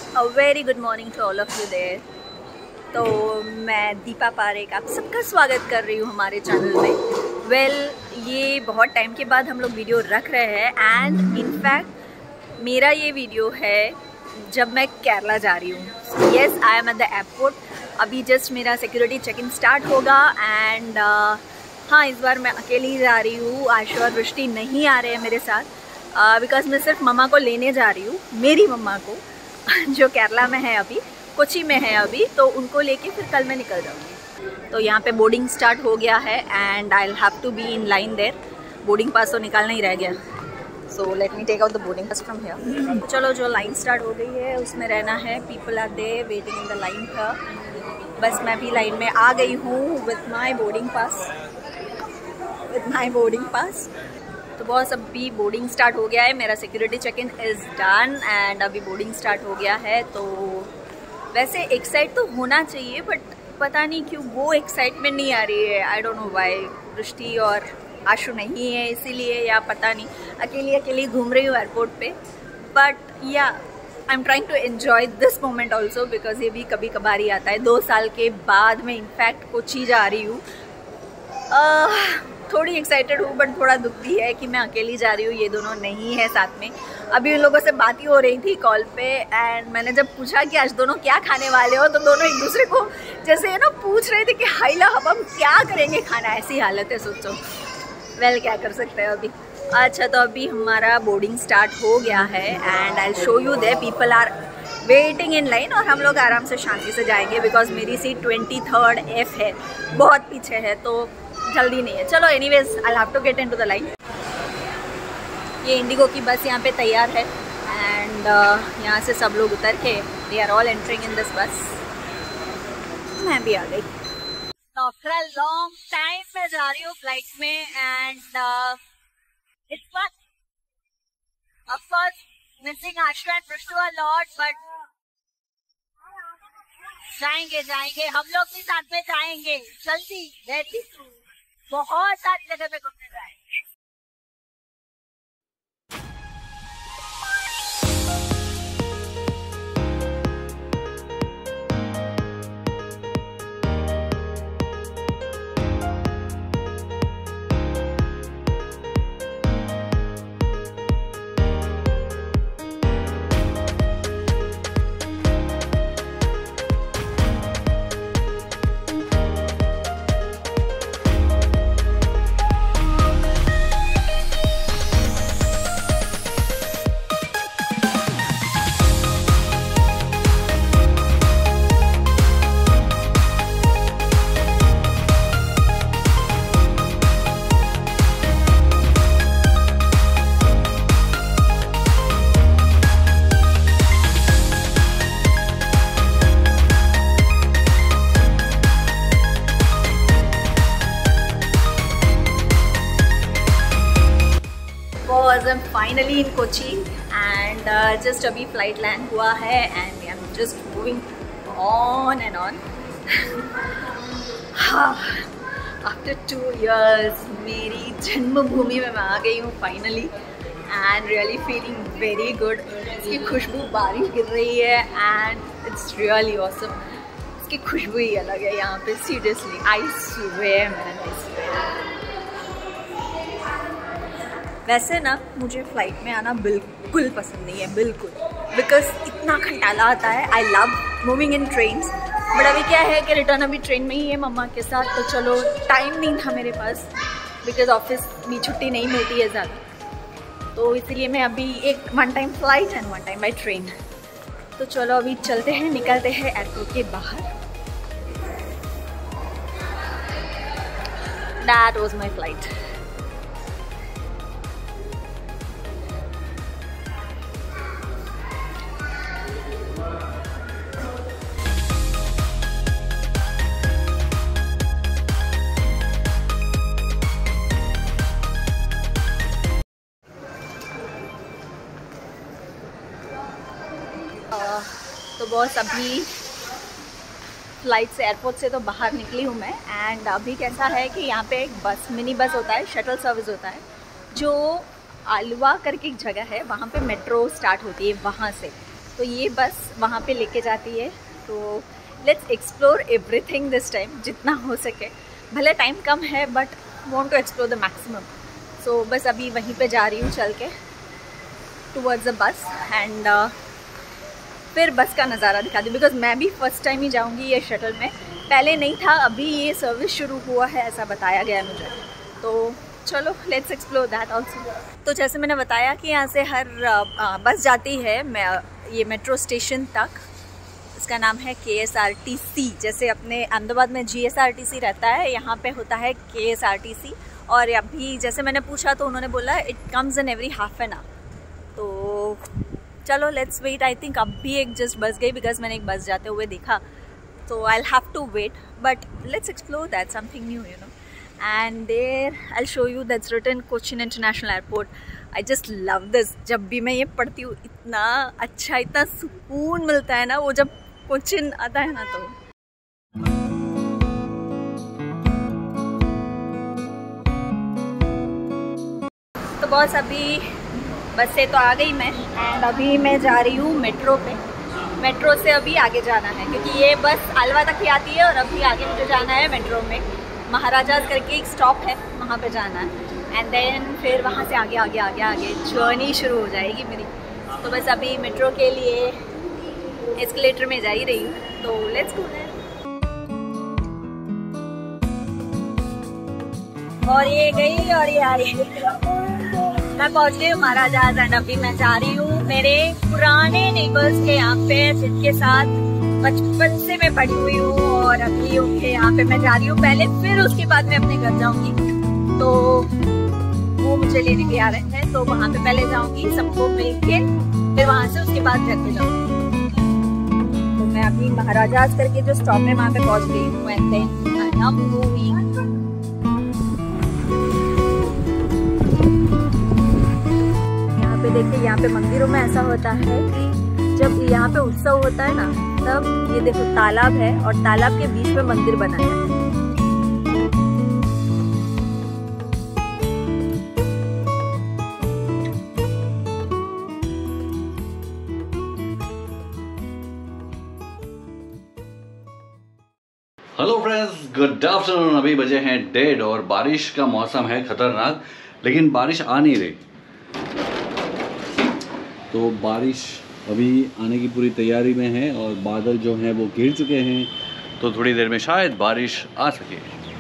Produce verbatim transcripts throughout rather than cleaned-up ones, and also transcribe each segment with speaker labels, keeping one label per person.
Speaker 1: A very good morning to all of you there. तो मैं दीपा पारेख आप सबका स्वागत कर रही हूँ हमारे चैनल में। वेल well, ये बहुत टाइम के बाद हम लोग वीडियो रख रहे हैं एंड इनफैक्ट मेरा ये वीडियो है जब मैं केरला जा रही हूँ। Yes, I am at the airport. अभी जस्ट मेरा सिक्योरिटी चेक इन स्टार्ट होगा एंड uh, हाँ, इस बार मैं अकेली जा रही हूँ। आशु और वृष्टि नहीं आ रहे हैं मेरे साथ बिकॉज uh, मैं सिर्फ मम्मा को लेने जा रही हूँ, मेरी मम्मा को जो केरला में है, अभी कोची में है अभी, तो उनको लेके फिर कल मैं निकल जाऊँगी। तो यहाँ पे बोर्डिंग स्टार्ट हो गया है and I will have to be in line there. Boarding pass तो निकालना ही रह गया, so let me take out the boarding pass from here. चलो, जो लाइन स्टार्ट हो गई है उसमें रहना है। People are there waiting in the line पर। बस मैं भी लाइन में आ गई हूँ with my boarding pass with my boarding pass तो बॉस, अभी बोर्डिंग स्टार्ट हो गया है। मेरा security check in is done and अभी बोर्डिंग स्टार्ट हो गया है। तो वैसे एक्साइट तो होना चाहिए बट पता नहीं क्यों वो एक्साइटमेंट नहीं आ रही है। I don't know why. Vrishti और आशु नहीं है इसीलिए, या पता नहीं, अकेली अकेली घूम रही हूँ एयरपोर्ट पे। But yeah I am trying to enjoy this moment also because ये भी कभी कभार ही आता है। दो साल के बाद मैं इनफैक्ट कोची जा रही हूँ। थोड़ी एक्साइटेड हूँ बट थोड़ा दुख भी है कि मैं अकेली जा रही हूँ, ये दोनों नहीं है साथ में। अभी उन लोगों से बात ही हो रही थी कॉल पे एंड मैंने जब पूछा कि आज दोनों क्या खाने वाले हो, तो दोनों एक दूसरे को जैसे ना पूछ रहे थे कि हाइला अब हम क्या करेंगे खाना। ऐसी हालत है, सोचो। वेल well, क्या कर सकते हैं अभी। अच्छा, तो अभी हमारा बोर्डिंग स्टार्ट हो गया है and I show you there people are waiting in line और हम लोग आराम से शांति से जाएंगे बिकॉज मेरी सीट ट्वेंटी थर्ड एफ है, बहुत पीछे है, तो जल्दी नहीं है। चलो, anyways I have to get into the line. ये इंडिगो की बस यहाँ पे तैयार है एंड uh, यहाँ से सब लोग उतर के they are all entering in this bus. मैं भी आ गई। आफ्टर अ लॉन्ग टाइम मैं जा रही हूँ फ्लाइट में and it's fun. Of course missing Ashu and Vrishti a lot but जाएंगे जाएंगे हम लोग भी साथ में जाएंगे जल्दी। वेरी बहुत सारी जगह पे घूमने जाएंगे। I'm finally in Kochi and uh, just अभी फ्लाइट लैंड हुआ है and I'm just moving on and on. After two years मेरी जन्मभूमि में मैं आ गई हूँ finally and really feeling very good. इसकी खुशबू, बारिश गिर रही है and it's really awesome. इसकी खुशबू ही अलग है यहाँ पे, seriously I swear man, I swear. वैसे ना मुझे फ़्लाइट में आना बिल्कुल पसंद नहीं है, बिल्कुल, बिकॉज इतना खटाला आता है। I love moving in trains but अभी क्या है कि रिटर्न अभी ट्रेन में ही है मम्मा के साथ, तो चलो टाइम नहीं था मेरे पास बिकॉज ऑफिस में छुट्टी नहीं मिलती है ज़्यादा, तो इसीलिए मैं अभी एक one time flight and one time by train. तो चलो अभी चलते हैं, निकलते हैं एयरपोर्ट के बाहर। That was my flight. तो बॉस, अभी फ्लाइट से, एयरपोर्ट से तो बाहर निकली हूँ मैं एंड अभी कैसा है कि यहाँ पे एक बस, मिनी बस होता है, शटल सर्विस होता है, जो आलवा करके एक जगह है, वहाँ पे मेट्रो स्टार्ट होती है वहाँ से। तो ये बस वहाँ पे लेके जाती है। तो let's explore everything this time जितना हो सके। भले टाइम कम है but want to explore the maximum. So बस अभी वहीं पे जा रही हूँ चल के टूवर्ड्स द बस एंड फिर बस का नज़ारा दिखा दूँ, बिकॉज मैं भी फर्स्ट टाइम ही जाऊँगी ये शटल में। पहले नहीं था, अभी ये सर्विस शुरू हुआ है ऐसा बताया गया है मुझे। तो चलो लेट्स एक्सप्लोर दैट ऑल्सो। तो जैसे मैंने बताया कि यहाँ से हर आ, बस जाती है मैं ये मेट्रो स्टेशन तक। इसका नाम है के एस आर टी सी। जैसे अपने अहमदाबाद में G S R T C रहता है, यहाँ पे होता है के एस आर टी सी। और अभी जैसे मैंने पूछा तो उन्होंने बोला it comes in every half an hour. तो चलो लेट्स वेट। आई थिंक अब भी एक जस्ट बस गई, बिकॉज मैंने एक बस जाते हुए देखा। तो I have to wait, but let's explore that something new you know. And there I show you that's written Cochin international airport. I just love this. जब भी मैं ये पढ़ती हूँ इतना अच्छा, इतना सुकून मिलता है ना वो जब कोचिन आता है ना। तो तो बस अभी बस से तो आ गई मैं एंड अभी मैं जा रही हूँ मेट्रो पे। मेट्रो से अभी आगे जाना है क्योंकि ये बस आलवा तक ही आती है और अभी आगे मुझे जाना है मेट्रो में। महाराजाज करके एक स्टॉप है, वहाँ पे जाना है एंड देन फिर वहाँ से आगे आगे आगे आगे जर्नी शुरू हो जाएगी मेरी। तो बस अभी मेट्रो के लिए एस्केलेटर में जा ही रही हूँ। तो लेट्स गो देयर। और ये गई और ये आई। मैं पहुँच गई हूँ महाराजाज एंड अभी मैं जा रही हूँ मेरे पुराने नेबर्स के यहाँ पे, जिनके साथ बचपन से मैं पढ़ी हुई हूँ। और अभी उनके यहाँ पे मैं जा रही हूँ पहले, फिर उसके बाद मैं अपने घर जाऊँगी। तो वो मुझे लेने भी आ रहे हैं, तो वहाँ पे पहले जाऊँगी सबको मिल के, फिर वहाँ से उसके बाद घर पे जाऊँगी। तो मैं अभी महाराजाज करके जो स्टॉप है वहाँ पे पहुँच गई हूँ and then I am moving. यहाँ पे देखिए, यहाँ पे मंदिरों में ऐसा होता है कि जब यहाँ पे उत्सव होता है ना, तब ये देखो तालाब है और तालाब के बीच में मंदिर बनाया है।
Speaker 2: Hello friends, good afternoon. अभी बजे हैं डेढ़ और बारिश का मौसम है खतरनाक, लेकिन बारिश आ नहीं रही। तो बारिश अभी आने की पूरी तैयारी में है और बादल जो हैं वो घिर चुके हैं, तो थोड़ी देर में शायद बारिश आ सके।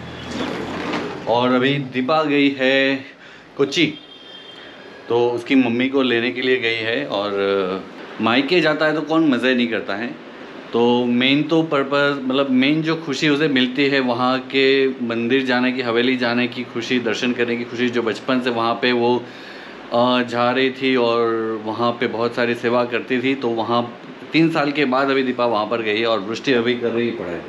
Speaker 2: और अभी दीपा गई है कोच्चि, तो उसकी मम्मी को लेने के लिए गई है। और मायके जाता है तो कौन मज़े नहीं करता है। तो मेन तो पर्पज़ मतलब मेन जो खुशी उसे मिलती है वहाँ के मंदिर जाने की, हवेली जाने की खुशी, दर्शन करने की खुशी, जो बचपन से वहाँ पे वो जा रही थी और वहाँ पे बहुत सारी सेवा करती थी। तो वहाँ तीन साल के बाद अभी दीपा वहाँ पर गई है और वृष्टि अभी कर रही पढ़ाई।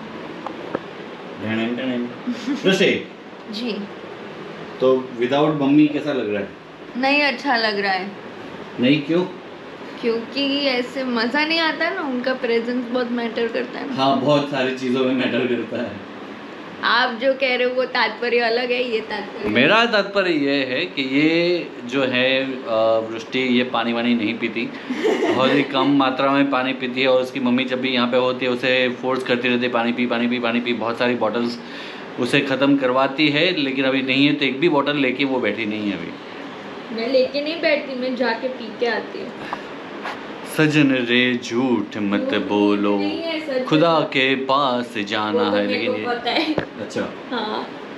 Speaker 2: वृष्टि
Speaker 3: जी,
Speaker 2: तो विदाउट मम्मी कैसा लग रहा है?
Speaker 3: नहीं अच्छा लग रहा है।
Speaker 2: नहीं, क्यों?
Speaker 3: क्योंकि ऐसे मज़ा नहीं आता ना, उनका प्रेजेंस बहुत मैटर करता है।
Speaker 2: हाँ, बहुत सारी चीज़ों में मैटर करता है।
Speaker 3: आप जो कह रहे हो वो तात्पर्य अलग है, ये तात्पर्य
Speaker 2: मेरा तात्पर्य ये है कि ये जो है वृष्टि ये पानी वानी नहीं पीती, बहुत ही कम मात्रा में पानी पीती है। और उसकी मम्मी जब भी यहाँ पे होती है उसे फोर्स करती रहती है, पानी पी पानी पी पानी पी। बहुत सारी बॉटल्स उसे ख़त्म करवाती है, लेकिन अभी नहीं है, तो एक भी बॉटल लेके वो बैठी नहीं है अभी।
Speaker 3: मैं लेके नहीं बैठती, मैं जाके पी के आती हूँ।
Speaker 2: सजन रे झूठ मत बोलो, खुदा के पास जाना है। लेकिन ये
Speaker 3: पता है।
Speaker 2: अच्छा,
Speaker 3: हाँ